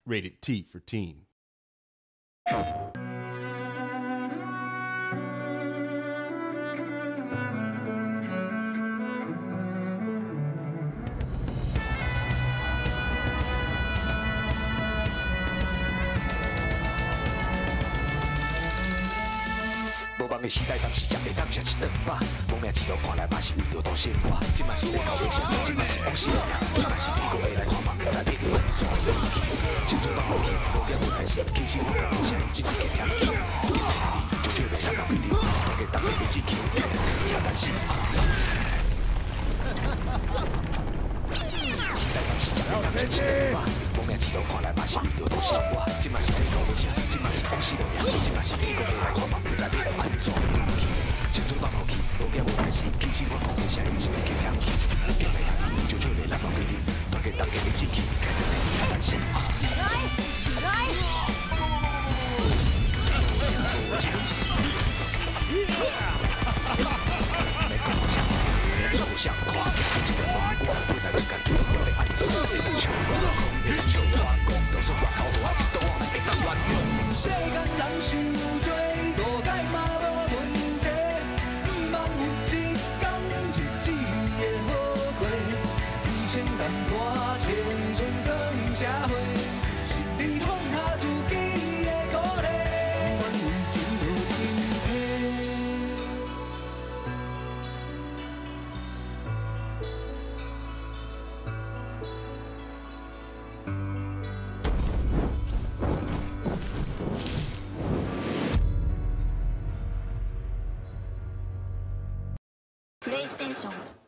Rated T for teen. 无梦的时代，当时才会当下一顿饱。无名之徒看来嘛是为着多生活，即嘛是咧搞人生，即嘛是往事命，即嘛是美国会来看梦，在你的安怎落去？青春放落去，无了无开始，其实我讲啥人真个偏去，就叫袂当规定，大家当个日子去，看真也难死。时代当时才会当下一顿饱。 无名之徒看来嘛是为着多生活，即嘛是咧搞人生，即嘛是往事命，即嘛是美国会来看梦，在你的安怎落去？青春放落去，无了无开始，其实我讲啥人真个偏去，偏袂当就叫袂当规定，大家当个日子去，看真也难死。走向跨越这个王国，未来的感觉我被爱死，求我讲，都是我头我一刀往会当乱用。世间人想做多解嘛无问题，毋茫有一天日子会好过，以前淡薄青春算社会，是你放下自己的鼓励，愿为前途尽体。 プレイステーション